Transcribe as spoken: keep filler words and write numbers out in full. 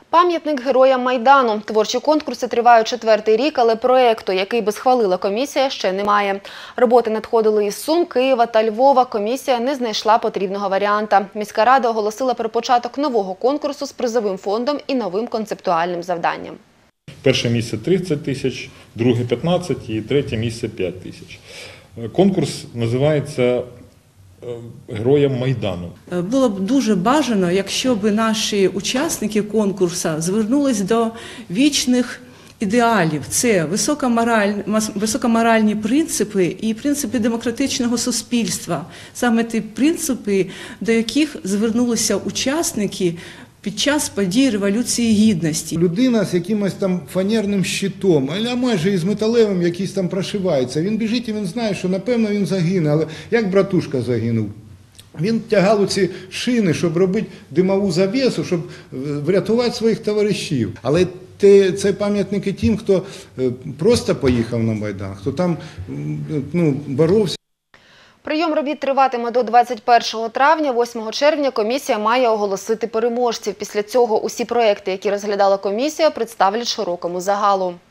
Пам'ятник героям Майдану. Творчі конкурси тривають четвертий рік, але проєкту, який би схвалила комісія, ще немає. Роботи надходили із Сум, Києва та Львова. Комісія не знайшла потрібного варіанта. Міська рада оголосила про початок нового конкурсу з призовим фондом і новим концептуальним завданням. Перше місце – тридцять тисяч, друге – п'ятнадцять і третє місце – п'ять тисяч. Конкурс називається «Героям Майдану». Було б дуже бажано, якщо б наші учасники конкурсу звернулись до вічних ідеалів. Це високоморальні принципи і принципи демократичного суспільства. Саме ті принципи, до яких звернулися учасники під час подій Революції Гідності. Людина з якимось там фанерним щитом, а майже із металевим якийсь там прошивається. Він біжить і він знає, що напевно він загине, але як братушка загинув. Він тягав ці шини, щоб робити димову завісу, щоб врятувати своїх товаришів. Але це пам'ятники тим, хто просто поїхав на Майдан, хто там ну, боровся. Прийом робіт триватиме до двадцять першого травня. восьмого червня комісія має оголосити переможців. Після цього усі проекти, які розглядала комісія, представлять широкому загалу.